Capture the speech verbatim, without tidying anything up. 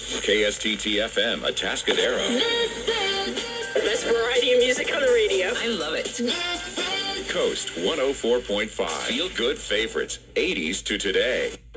K S T T F M, Atascadero. This is the best variety of music on the radio. I love it. This is Coast one oh four point five. Feel good favorites, eighties to today.